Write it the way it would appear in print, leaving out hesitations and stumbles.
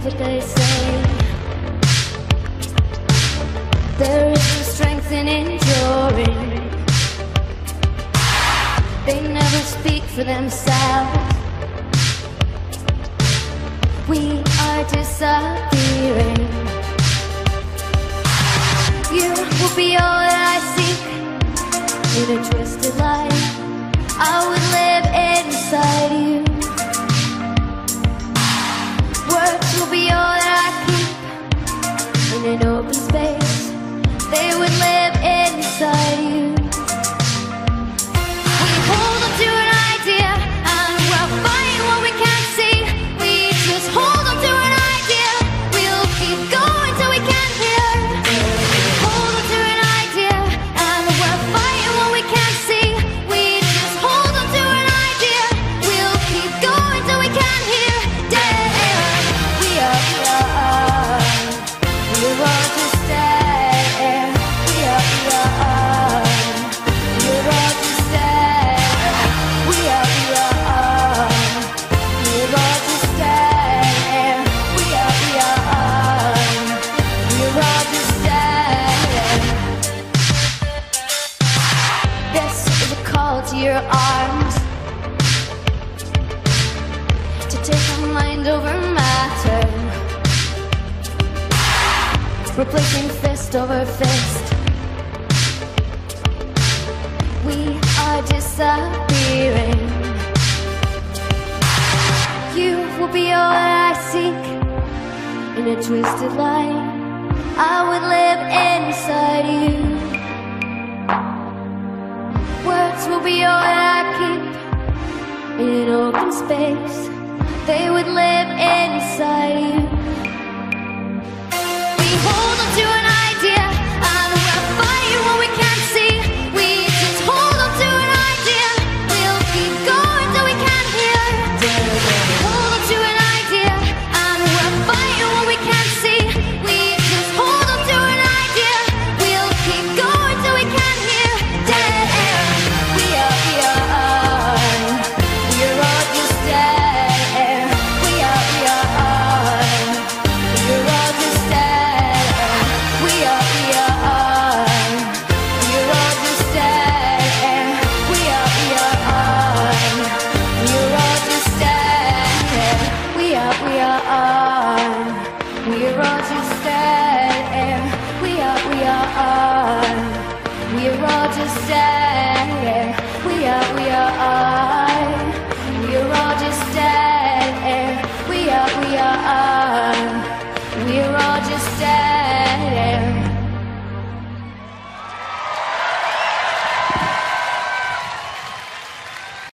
believe what they say. There is no strength in enduring. They never speak for themselves. We are disappearing. You will be all that I seek. In a twisted life, I would live inside you. Words will be all that I keep. In an open space, they would live inside you. We hold on to an idea, and we'll find what we can't see. We just hold on to an idea. We'll keep going till we can't hear. Hold on to an idea, and we'll find what we can't see. We just hold on to an idea. We'll keep going till we can't hear. Damn, we're all just there. We're all just there. We're all just there. We're all just there. This is a call to your arms, to take my mind over matter, replacing fist over fist. We are disappearing. You will be all that I seek. In a twisted light, I would live inside you. Words will be all that I keep. In an open space, they would live inside you. We hold on to an idea, and we'll fight what we can't see. We just hold on to an idea. We'll keep going till we can't hear. Hold on to an idea, and we'll fight what we can't see. We just hold on to an idea. We'll keep going till we can't hear. We're all just there. We're all just there. We're all just there. We're all just there. We're all just there. We're all just there. We are.